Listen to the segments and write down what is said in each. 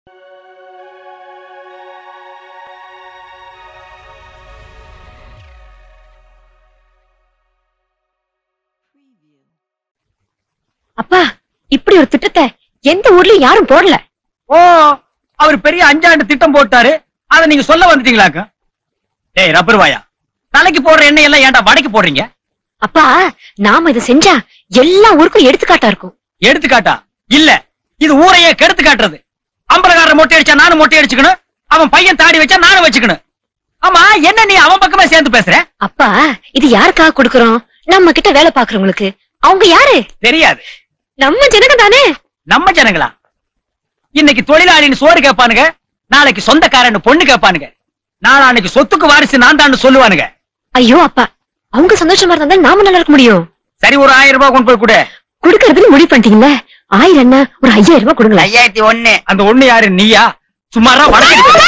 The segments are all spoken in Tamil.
அப்பா, இப்படி ஒரு திட்டத்தை எந்த ஊர்லயும் யாரும் போடல. ஓ, அவர் பெரிய 5 ஆண்டு திட்டம் போட்டாரு. அத நீங்க சொல்ல வந்துட்டீங்களாக்க? டேய் ரப்பர் வாயா, தலைக்கு போடுற எண்ணெய் எல்லாம் ஏன்டா வடைக்கு போடுறீங்க? அப்பா, நாம இதை செஞ்சா எல்லா ஊருக்கும் எடுத்துக்காட்டா இருக்கும். எடுத்துக்காட்டா இல்ல, இது ஊரையே கெடுத்து காட்டுறது. அம்பலகாரர் மொட்டை அடிச்சா நானும் மொட்டை அடிச்சுக்கணும், அவன் பையன் தாடி வச்சா நானும் வச்சுக்கணும். ஆமா, என்ன நீ அவன் பக்கமே சேர்ந்து பேசுற? அப்பா, இது யாருக்காக கொடுக்கறோம்? நம்ம கிட்ட வேலை பாக்குறவங்களுக்கு. அவங்க யாரு தெரியாது. நம்ம ஜனங்க தானே. நம்ம ஜனங்களா? இன்னைக்கு தொழிலாளின்னு சோறு கேட்பானுங்க, நாளைக்கு சொந்தக்காரன்னு பொண்ணு கேட்பானுங்க, நாளைக்கு சொத்துக்கு வாரிசு நான் தான் சொல்லுவானுங்க. ஐயோ அப்பா, அவங்க சந்தோஷமா இருந்தா நாம நல்லா இருக்க முடியும். சரி, ஒரு 1000 ரூபாய் கொண்டு போய் கொடு. குடுக்கறதுன்னு முடிவு பண்ணிட்டீங்களா? 1000 என்ன, ஒரு 5000 ரூபாய் கொடுங்களா? 5001. அந்த ஒண்ணு யாரு, நீயா? சும்மாரா வடக்கு.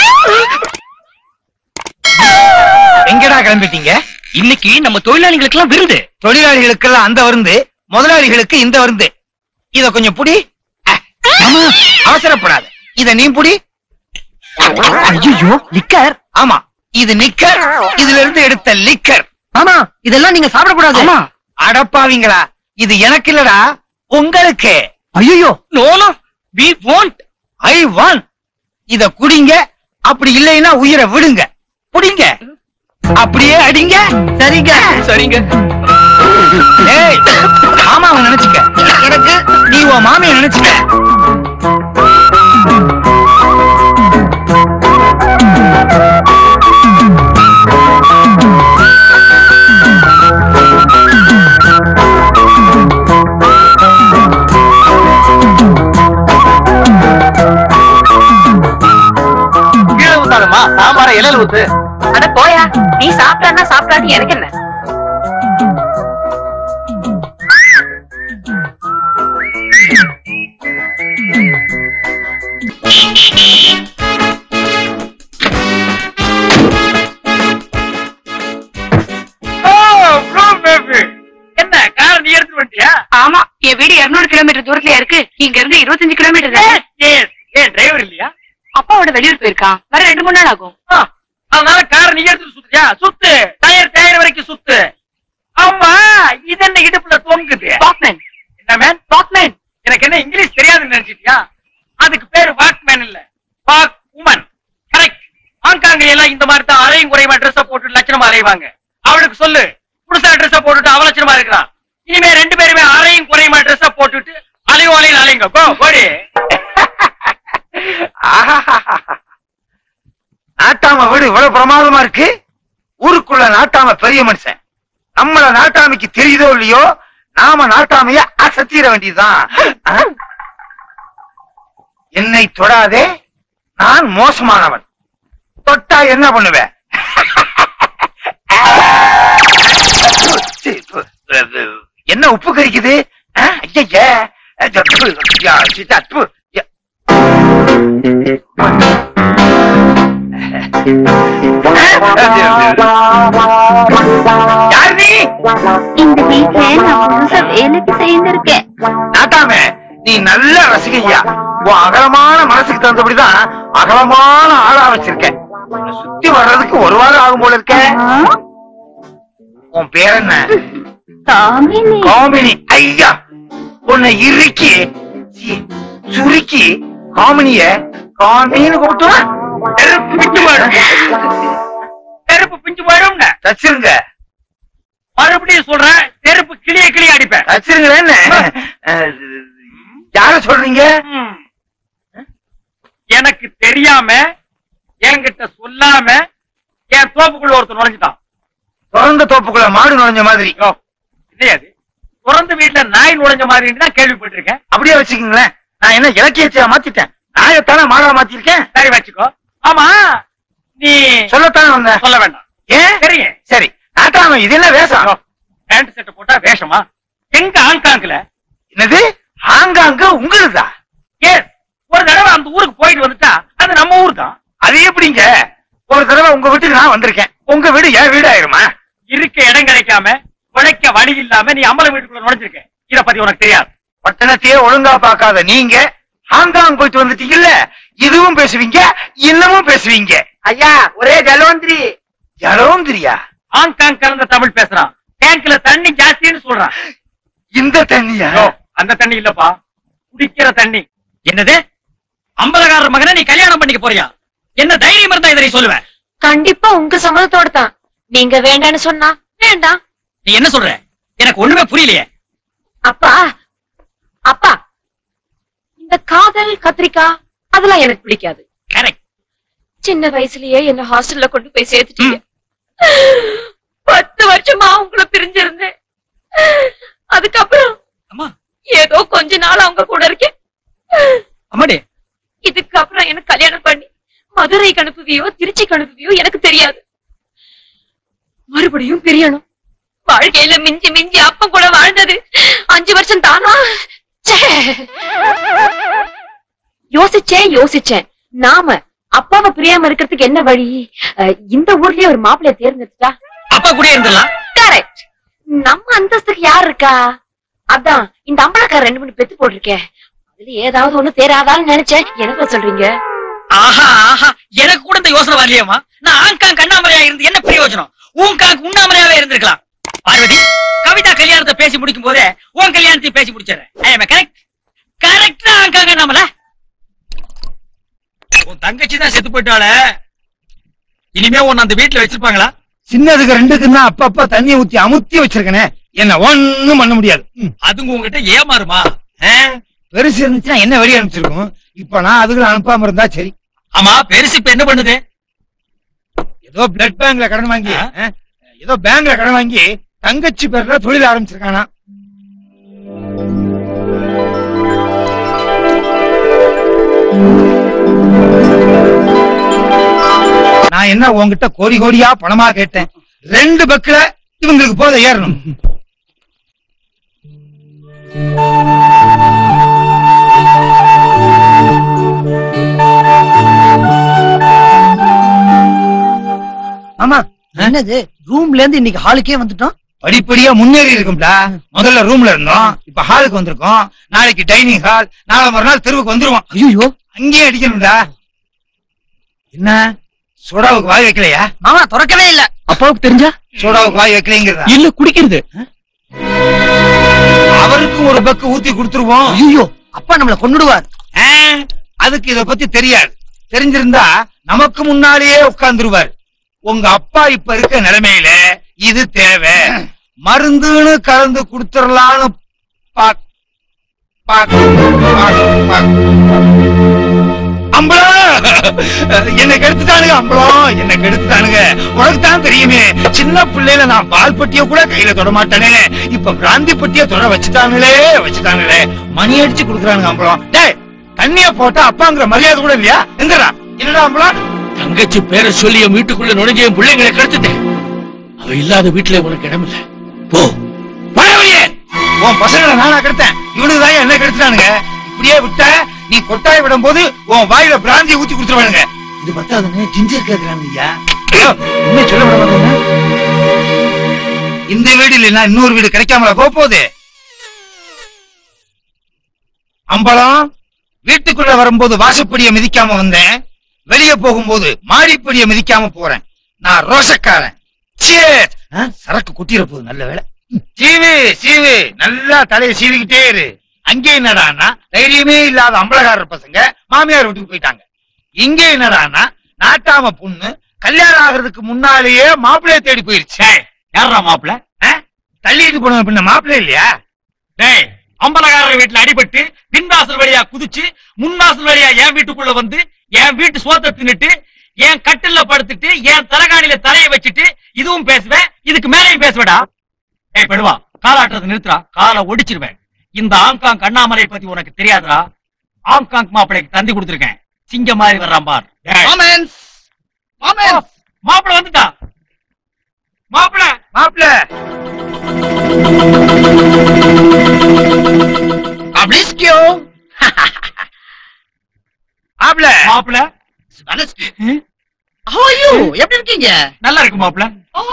எங்கடா கிளம்பிட்டீங்க? இன்னைக்கு நம்ம தொழிலாளிகளுக்கு எல்லாம் விருந்து. தொழிலாளிகளுக்கு எல்லாம் அந்த விருந்து, முதலாளிகளுக்கு இந்த விருந்து. இத கொஞ்சம் புடி. அவசரப்படாத, இத நீ புடி. ஐயோ, லிக்கர். ஆமா, இது நிக்கர். இதுல இருந்து எடுத்த லிக்கர். ஆமா, இதெல்லாம் நீங்க சாப்பிடக்கூடாது. அடப்பாவீங்களா, இது எனக்கு இல்லடா, உங்களுக்கு. ஐயோ, no no, we won't. I want. இத குடிங்க, அப்படி இல்லைன்னா உயிரை விடுங்க. புடிங்க, அப்படியே அடிங்க. சரிங்க சரிங்க. ஏய், மாமாவை நினைச்சுக்க, எனக்கு நீ உன் மாமியை நினைச்சுக்க. சாம்பார இலையில ஊத்து. அட போயா, நீ சாப்பிட்டா சாப்பிடாது, எனக்கு என்ன? என்ன கார் நீ எடுத்து வந்துட்டியா? ஆமா, என் வீடு 200 கிலோமீட்டர் தூரத்துல இருக்கு. இங்க இருந்து 25 கிலோமீட்டர் தான். ஏன் டிரைவர் இல்லையா? அப்பாவோட வெளியூர் போயிருக்கான், வர 2-3 நாள் ஆகும். அதனால கார் நீ எடுத்து சுத்தியா? சுத்து, டயர் வரைக்கும் சுத்து. ஆமா, இது என்ன இடுப்புல தொங்குது? வாக்மேன். என்ன மேன்? வாக்மேன். எனக்கு என்ன இங்கிலீஷ் தெரியாதுன்னு நினைச்சிட்டியா? அதுக்கு பேரு வாக்மேன் இல்ல, வாக் உமன். கரெக்ட். ஹாங்காங்ல எல்லாம் இந்த மாதிரி தான் அரையும் குறைவா ட்ரெஸ் போட்டு லட்சணமா அலைவாங்க. அவளுக்கு சொல்லு, புதுசா ட்ரெஸ் போட்டுட்டு அவ லட்சணமா இருக்கிறான். இனிமே 2 பேருமே அரையும் குறைவா ட்ரெஸ் போட்டுட்டு அலையும் அலையுங்க. போடி. நாட்டாம வீடு இவ்வளவு பிரமாதமா இருக்கு. ஊருக்குள்ள நாட்டாம பெரிய மனுஷன். நம்மள நாட்டாமைக்கு தெரியுதோ இல்லையோ, நாம நாட்டாமைய அசத்திர வேண்டியதுதான். என்னை தொடாதே, நான் மோசமானவன். தொட்டா என்ன பண்ணுவேன்? என்ன உப்பு கறிக்குது? இந்த வீட்டுல நான் புதுசா வேலைக்கு சேர்ந்திருக்கேன். நாட்டாமே, நீ நல்ல ரசிகையா. உன் அகலமான மனசுக்கு தகுந்தபடிதான் அகலமான ஆளா வச்சிருக்க. சுத்தி வர்றதுக்கு 1 வாரம் ஆகும் போல இருக்க. உன் பேர் என்ன? காமினி. ஐயா, உன்னை இறுக்கி சுருக்கி காமினிய காமின்னு கூப்பிட்டு செருப்பு பிஞ்சு போயிடும். தச்சிருங்க. மறுபடியும் சொல்றேன், செருப்பு கிளிய அடிப்பேன். தச்சிருங்க. யார சொல்றீங்க? எனக்கு தெரியாம, என்கிட்ட சொல்லாம என் தோப்புக்குள்ள ஒருத்தர் நுழைஞ்சுட்டான். திறந்த தோப்புக்குள்ள மாடு நுழைஞ்ச மாதிரி இல்லையாது, திறந்த வீட்டுல நாய் நுழைஞ்ச மாதிரி தான் கேள்விப்பட்டிருக்கேன். அப்படியே வச்சுக்கீங்களேன். நான் என்ன இலக்கியத்தையா மாத்திட்டேன்? நாயத்தானே மாடா மாத்திருக்கேன். சரி வச்சுக்கோ. ஆமா, நீ சொல்லத்தானே வந்த? சொல்ல வேண்டாம். ஏன்? சரிங்க. சரி, நாட்டாம இது என்ன வேஷம்? பேண்ட் செட் போட்டா வேஷமா? எங்க ஹாங்காங்ல? என்னது ஹாங்காங்கு உங்களுதா? ஏன், ஒரு தடவை அந்த ஊருக்கு போயிட்டு வந்துட்டா அது நம்ம ஊர் தான். அது எப்படிங்க? ஒரு தடவை உங்க வீட்டுக்கு நான் வந்திருக்கேன், உங்க வீடு என் வீடு ஆயிருமா? இருக்க இடம் கிடைக்காம, உழைக்க வழி இல்லாம நீ அம்பல வீட்டுக்குள்ள நுழைஞ்சிருக்க. இத பத்தி உனக்கு தெரியாது. பட்டணத்தையே ஒழுங்கா பாக்காத நீங்க ஹாங்காங் போயிட்டு வந்துட்டீங்கல்ல, இதுவும் பேசுவீங்க இன்னமும் பேசுவீங்க. ஐயா ஒரே ஜலவந்திரி. ஜலவந்திரியா? ஹாங்காங் கலந்த தமிழ் பேசுறான். டேங்க்ல தண்ணி ஜாஸ்தின்னு சொல்றான். இந்த தண்ணியா? அந்த தண்ணி இல்லப்பா, குடிக்கிற தண்ணி. என்னது? அம்பலகாரர் மகனை நீ கல்யாணம் பண்ணிக்க போறியா? என்ன தைரியம் இருந்தா இதை சொல்லுவேன்? கண்டிப்பா உங்க சம்மதத்தோட தான். நீங்க வேண்டான்னு சொன்னா வேண்டாம். நீ என்ன சொல்ற? எனக்கு ஒண்ணுமே புரியலையே. அப்பா அப்பா, இந்த காதல் கத்திரிக்காய் அதெல்லாம் எனக்கு பிடிக்காது. கரெக்ட். சின்ன வயசுலயே என்ன ஹாஸ்டல்ல கொண்டு போய் சேர்த்துட்டீங்க. 10 வருஷமா உங்களை பிரிஞ்சிருந்தேன். அதுக்கப்புறம் அம்மா ஏதோ கொஞ்ச நாள் அவங்க கூட இருக்கேன். அம்மாடி, இதுக்கப்புறம் எனக்கு கல்யாணம் பண்ணி மதுரைக்கு அனுப்புவியோ திருச்சிக்கு அனுப்புவியோ எனக்கு தெரியாது. மறுபடியும் பிரியணும். வாழ்க்கையில மிஞ்சி மிஞ்சி அப்பம் கூட வாழ்ந்தது 5 வருஷம் தானா? யோசிச்சேன். நாம அப்பாவை பிரியாம இருக்கிறதுக்கு என்ன வழி? இந்த ஊர்லயே ஒரு மாப்பிள்ளைய தேர்ந்தெடுத்தா அப்பா கூட இருந்துடலாம். கரெக்ட். நம்ம அந்தஸ்துக்கு யார் இருக்கா? அதான் இந்த அம்பலக்கார 2 பெத்து போட்டிருக்கேன். அதுல ஏதாவது ஒண்ணு தேராதான்னு நினைச்சேன். என்ன சொல்றீங்க? ஆஹா ஆஹா, எனக்கு கூட இந்த யோசனை வரலையேமா. நான் ஆங்காங் கண்ணாமலையா இருந்து என்ன பிரயோஜனம்? உங்காங் உண்ணாமலையாவே இருந்திருக்கலாம். பார்வதி, கவிதா கல்யாணத்தை பேசி முடிக்கும் போதே உன் கல்யாணத்தை பேசி முடிச்சிடறேன். கரெக்ட் கரெக்டா ஆங்காங் கண்ணாமலை. உன் தங்கச்சி தான் செத்து போயிட்டாள. இனிமே உன்னை அந்த வீட்டுல வச்சிருப்பாங்களா? சின்னதுக்கு 2க்கும் தான் அப்பப்ப தண்ணியை ஊத்தி அமுத்தி வச்சிருக்கனே. என்ன ஒண்ணும் பண்ண முடியாது. அதுங்க உங்ககிட்ட ஏமாறுமா? பெருசு இருந்துச்சுன்னா என்ன வெளியே அனுப்பிச்சிருக்கும். இப்ப நான் அதுகளை அனுப்பாம இருந்தா சரி. ஆமா, பெருசு இப்ப என்ன பண்ணுது? ஏதோ பிளட் பேங்க்ல கடன் வாங்கி தங்கச்சி பேர்ல தொழில் ஆரம்பிச்சிருக்கானா. நான் என்ன உங்ககிட்ட கோடி கோடியா பணமா கேட்டேன். 2 பக்கில இவங்களுக்கு போத ஏறணும். ஆமா, என்னது ரூம்ல இருந்து இன்னைக்கு ஹாலுக்கே வந்துட்டோம்? படிப்படியா முன்னேறி இருக்கும்டா. முதல்ல ரூம்ல இருந்தோம், இப்ப ஹாலுக்கு வந்திருக்கோம். நாளைக்கு டைனிங் ஹால், நாளை மறுநாள் தெருவுக்கு வந்துருவோம். ஐயோ, அங்கேயே அடிக்கணும்டா. என்ன சோடாவுக்கு வாய் வைக்கலையா? மாமா திறக்கவே இல்ல. அப்பாவுக்கு தெரிஞ்சா சோடாவுக்கு வாய் வைக்கலைங்கிறதா? இல்ல, குடிக்கிறது. அவருக்கும் ஒரு பக்கு ஊத்தி கொடுத்துருவோம். ஐயோ, அப்பா நம்மள கொன்னுடுவார். அதுக்கு இத பத்தி தெரியாது. தெரிஞ்சிருந்தா நமக்கு முன்னாலேயே உட்கார்ந்துருவார். உங்க அப்பா இப்ப இருக்க நிலைமையில இது தேவை. மருந்துன்னு கலந்து கொடுத்துடலான்னு என்ன கெடுத்துட்டானுங்க. அம்பளம் என்ன கெடுத்துட்டானுங்க. உனக்கு தான் தெரியுமே, சின்ன பிள்ளையில நான் பால் பட்டிய கூட கையில தொட மாட்டேனே. இப்ப பிராந்தி பட்டிய தொட வச்சுட்டாங்களே. மணி அடிச்சு குடுக்குறானுங்க அம்பளம். டேய், தண்ணிய போட்டா அப்பாங்கிற மரியாதை கூட இல்லையா? எங்கடா என்னடா அம்பளம்? தங்கச்சி பேரை சொல்லி என் வீட்டுக்குள்ள நுழைஞ்ச என் பிள்ளைங்களை கெடுத்துட்டேன். அவ இல்லாத வீட்டுல உனக்கு இடமில்ல. போ பழவையே. உன் பசங்களை நானா கெடுத்தேன்? இவனுக்கு தான் என்ன கெடுத்துட்டானுங்க. இப்படியே விட்ட நீ கொட்டாய் விடும் போது உன் வாயில பிராந்தியை ஊத்தி கொடுத்துருவானுங்க. இது பத்தாதுன்னு ஜிஞ்சர் கேட்கிறானுங்கய்யா. உண்மை சொல்ல விட மாட்டேங்க. இந்த வீடு இல்லைன்னா இன்னொரு வீடு கிடைக்காமல போகுது. அம்பலம், வீட்டுக்குள்ள வரும்போது வாசப்படியை மிதிக்காம வந்தேன். வெளியே போகும்போது மாடிப்படியை மிதிக்காம போறேன். நான் ரோஷக்காரன். சரக்கு குட்டிர போகுது. நல்ல வேலை. சீவு நல்லா தலையை சீவிக்கிட்டே இரு. அங்கே என்னடானா தைரியமே இல்லாத அம்பலகாரர் பசங்க மாமியார் வீட்டுக்கு போயிட்டாங்க. இங்கே என்னடானா நாட்டாம பொண்ணு கல்யாணம் ஆகிறதுக்கு முன்னாலேயே மாப்பிள்ளைய தேடி போயிருச்சு. யாரா மாப்பிள்ள? தள்ளிட்டு போன பின்ன மாப்பிள்ளை இல்லையா? டேய், அம்பலகாரர் வீட்டுல அடிபட்டு பின்வாசல் வழியா குதிச்சு முன்வாசல் வழியா என் வீட்டுக்குள்ள வந்து என் வீட்டு சோத்தை தின்னுட்டு என் கட்டில படுத்துட்டு என் தலகாணியில தலையை வச்சுட்டு இதுவும் பேசுவேன், இதுக்கு மேலையும் பேசுவேடா. ஏய் படுவா, காலாட்டுறது நிறுத்துறா, காலை ஒடிச்சிருவேன். இந்த ஆங்காங் அண்ணாமலை பத்தி உனக்கு தெரியாதுடா. ஆங்காங் மாப்பிளைக்கு தந்தி கொடுத்திருக்கேன். சிங்க மாதிரி வர்றான் பார். மாப்பிள வந்துட்டா. மாப்பிள மாப்பிள்ள மாப்பிள எப்படி இருக்கீங்க? நல்லா இருக்கு மாப்பிள.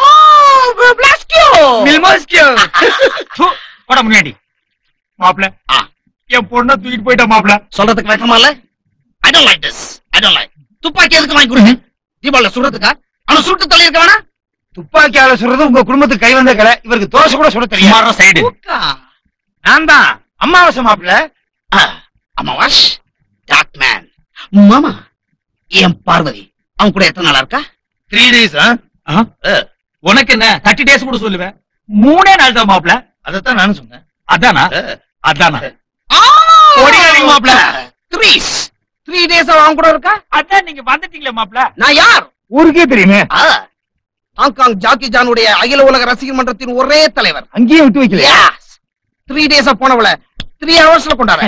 போட முன்னாடி மாப்பிள என் பொண்ணை தூக்கிட்டு போயிட்டா மாப்பிள. சொல்றதுக்கு வெக்கமா இல்ல? I don't like this. துப்பாக்கி எதுக்கு வாங்கி கொடுங்க? தீபாவளி சுடுறதுக்கா? அவன் சுட்டு தள்ளி இருக்க வேணா? துப்பாக்கியால சுடுறது உங்க குடும்பத்துக்கு கை வந்த கலை. இவருக்கு தோசை கூட சுட தெரியும். சைடு நான் தான் அமாவாசை மாப்பிள்ள. அமாவாஷ் டாக் மேன். மாமா என் பார்வதி அவன் கூட எத்தனை நாளா இருக்கா? 3 days. உனக்கு என்ன 30 days கூட சொல்லுவேன். 3 நாள் தான் மாப்பிள்ள. அதத்தான் நானும் சொன்னேன். அதானா அதானா ஓடியாதீங்க மாப்ள. 3 days அவன் கூட இருக்கா? அதான் நீங்க வந்துட்டீங்களே மாப்பிள்ள. நான் யார்? ஊருக்கே தெரியுமே. ஹாங்காங் ஜாக்கி ஜானுடைய அகில உலக ரசிகர் மன்றத்தின் ஒரே தலைவர். அங்கேயே விட்டு வைக்கல. 3 days போனவள 3 hours கொண்டாட.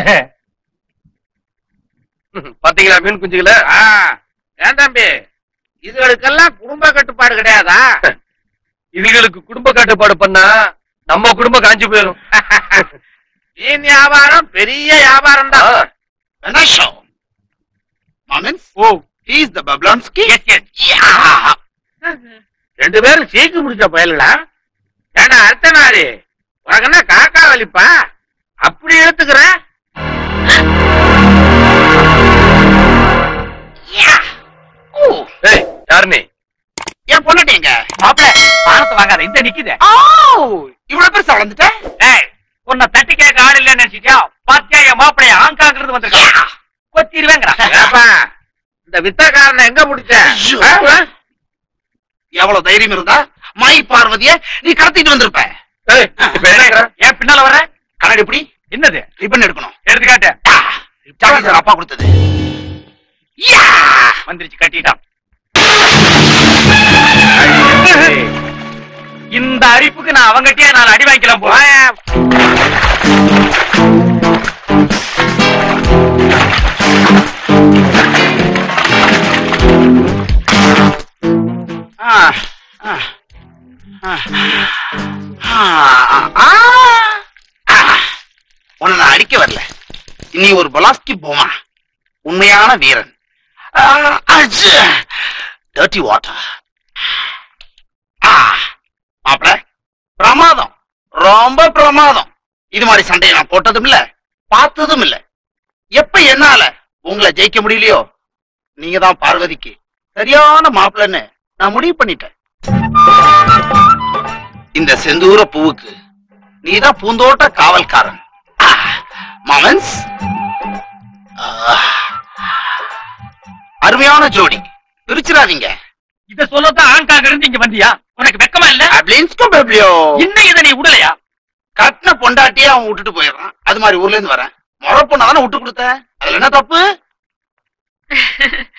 பாத்தீங்களா மீன் குஞ்சுகள? ஏன் தம்பி, இதுகளுக்கெல்லாம் குடும்ப கட்டுப்பாடு கிடையாதா? இதுகளுக்கு குடும்ப கட்டுப்பாடு பண்ணா நம்ம குடும்பம் காஞ்சி போயிடும். மீன் வியாபாரம் பெரிய வியாபாரம் தான். ரெண்டு பேரும் சீக்கு முடிச்ச பயல்களா? ஏன்னா அடுத்த நாள் உனக்கு என்ன காக்கா வலிப்பா? அப்படி எடுத்துக்கிற யாரு நீ? ஏன் பொண்ணாட்டீங்க மாப்பிள்ள பானத்தை வாங்காத, இந்த நிக்குது. இவ்வளவு பெருசா வளர்ந்துட்ட? உன்னை தட்டி கேட்க ஆள் இல்லன்னு நினைச்சிட்டியா? பாத்தியா என் மாப்பிளைய ஆங்காங்கிறது வந்திருக்கா? கொத்திருவேங்கிறா. இந்த வித்தக்காரனை எங்க முடிச்ச? எவ்வளவு தைரியம் இருந்தா மை பார்வதிய நீ கடத்திட்டு வந்திருப்ப. ஏன் பின்னால வர? கண்ணாடி எப்படி? என்னது? ரிப்பன் எடுக்கணும். எடுத்துக்காட்டு. ஜாக்கி சார் அப்பா கொடுத்தது. வந்துருச்சு, கட்டிட்டான். இந்த அரிப்புக்கு நான் அவங்ககிட்டயே நான் அடி வாங்கிக்கலாம் போறேன். உன்னை நான் அடிக்க வரல. நீ ஒரு பலாஸ்கி போமா, உண்மையான வீரன். Dirty water. மாப்பிள பிரமாதம், ரொம்ப பிரமாதம். இது மாதிரி சண்டையை நான் போட்டதும் இல்ல, பார்த்ததும் இல்ல. எப்ப என்னால உங்களை ஜெயிக்க முடியலையோ, நீங்க தான் பார்வதிக்கு சரியான மாப்பிள்ளன்னு நான் முடிவு பண்ணிட்டேன். இந்த செந்தூர பூவுக்கு நீதான் பூந்தோட்ட காவல்காரன். மாமன்ஸ், அருமையான ஜோடி, பிரிச்சிடாதீங்க. இத சொல்லத்தான் ஆங்காங்க இருந்து இங்க வந்தியா? உனக்கு வெக்கமா இல்ல? இன்னும் இதை நீ விடலையா? கட்டின பொண்டாட்டியே அவன் விட்டுட்டு போயிடுறான். அது மாதிரி ஊர்ல இருந்து வரேன், முறை பொண்ணாதானே விட்டு கொடுத்த. அதுல என்ன தப்பு?